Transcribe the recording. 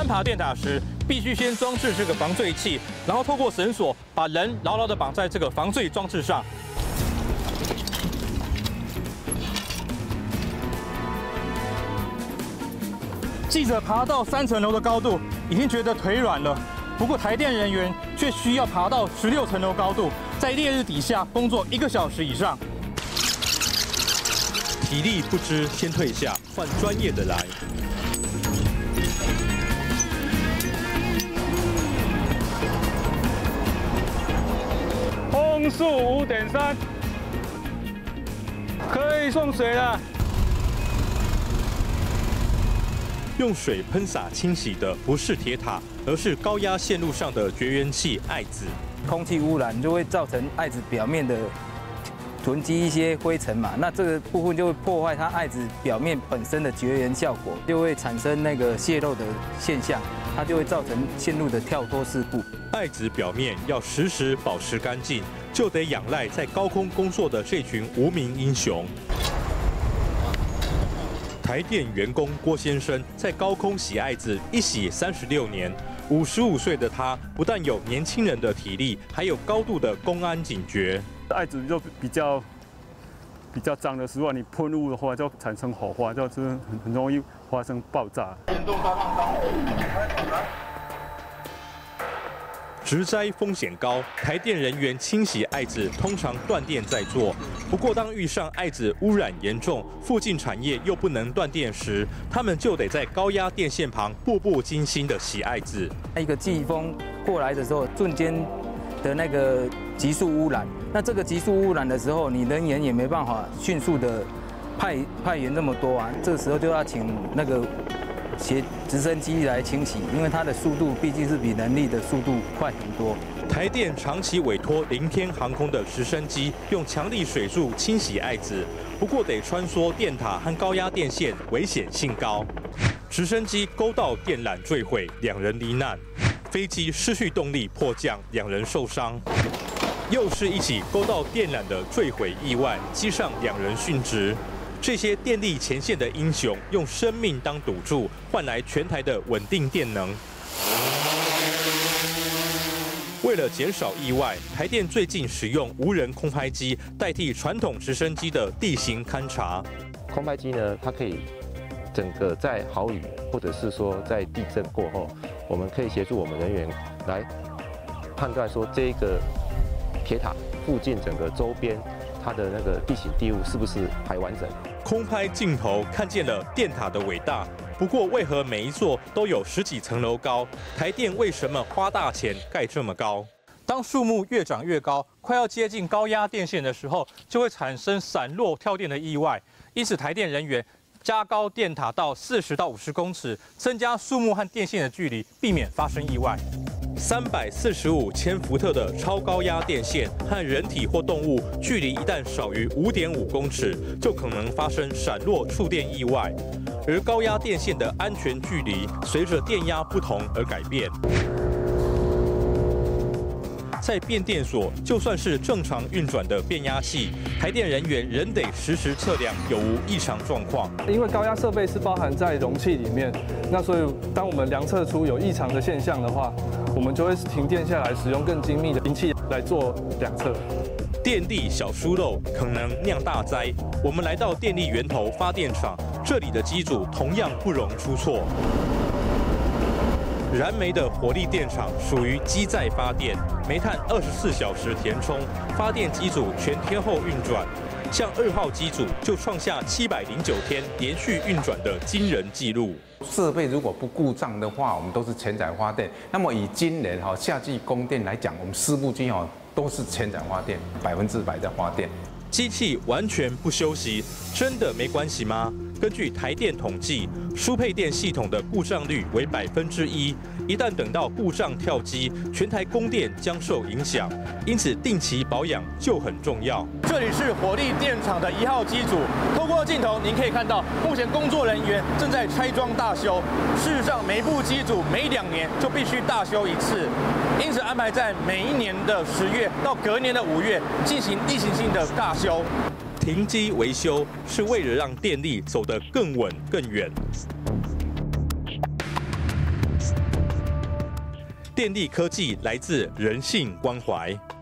爬电塔时，必须先装置这个防坠器，然后透过绳索把人牢牢地绑在这个防坠装置上。记者爬到3层楼的高度，已经觉得腿软了。不过台电人员却需要爬到16层楼高度，在烈日底下工作1个小时以上。体力不支，先退下，换专业的来。风速5.3，可以送水了。用水喷洒清洗的不是铁塔，而是高压线路上的绝缘器艾滋。 空气污染就会造成艾滋表面的囤积一些灰尘嘛，那这个部分就会破坏它艾滋表面本身的绝缘效果，就会产生那个泄漏的现象，它就会造成线路的跳脱事故。 艾滋表面要时时保持干净，就得仰赖在高空工作的这群无名英雄。台电员工郭先生在高空洗艾滋，一洗36年。55岁的他，不但有年轻人的体力，还有高度的公安警觉。 艾滋就比较脏的时候，你喷雾的话就产生火花，就是很容易发生爆炸。严重发烫伤。 植栽风险高，台电人员清洗艾滋通常断电再做。不过，当遇上艾滋污染严重，附近产业又不能断电时，他们就得在高压电线旁步步惊心地洗艾滋。 一个季风过来的时候，瞬间的那个急速污染，那这个急速污染的时候，你人员也没办法迅速的派员那么多啊，这个时候就要请那个直升机来清洗，因为它的速度毕竟是比人力的速度快很多。 台电长期委托凌天航空的直升机用强力水柱清洗艾滋，不过得穿梭电塔和高压电线，危险性高。直升机勾到电缆坠毁，2人罹难；飞机失去动力迫降，2人受伤。又是一起勾到电缆的坠毁意外，机上2人殉职。这些电力前线的英雄，用生命当赌注，换来全台的稳定电能。为了减少意外，台电最近使用无人空拍机代替传统直升机的地形勘察。 空拍机呢，它可以整个在豪雨或者是说在地震过后，我们可以协助我们人员来判断说这个铁塔附近整个周边它的那个地形地物是不是还完整。 空拍镜头看见了电塔的伟大，不过为何每一座都有10几层楼高？台电为什么花大钱盖这么高？当树木越长越高，快要接近高压电线的时候，就会产生闪落跳电的意外。因此，台电人员加高电塔到40到50公尺，增加树木和电线的距离，避免发生意外。345千伏特的超高压电线和人体或动物距离一旦少于5.5公尺，就可能发生闪落触电意外。而高压电线的安全距离随着电压不同而改变。在变电所，就算是正常运转的变压器，台电人员仍得实时测量有无异常状况。 因为高压设备是包含在容器里面，那所以当我们量测出有异常的现象的话，我们就会停电下来，使用更精密的仪器来做量测。 电力小疏漏可能酿大灾。我们来到电力源头发电厂，这里的机组同样不容出错。燃煤的火力电厂属于机载发电，煤炭24小时填充，发电机组全天候运转。像2号机组就创下709天连续运转的惊人纪录。 设备如果不故障的话，我们都是全载发电。那么以今年夏季供电来讲，我们4部机都是全载发电，100%在发电。 机器完全不休息，真的没关系吗？根据台电统计，输配电系统的故障率为1%，一旦等到故障跳机，全台供电将受影响。因此，定期保养就很重要。这里是火力电厂的1号机组，透过镜头您可以看到，目前工作人员正在拆装大修。事实上，每部机组每2年就必须大修1次，因此安排在每一年的10月到隔年的5月进行例行性的大修。停机维修是为了让电力走得更稳更远。 电力科技来自人性关怀。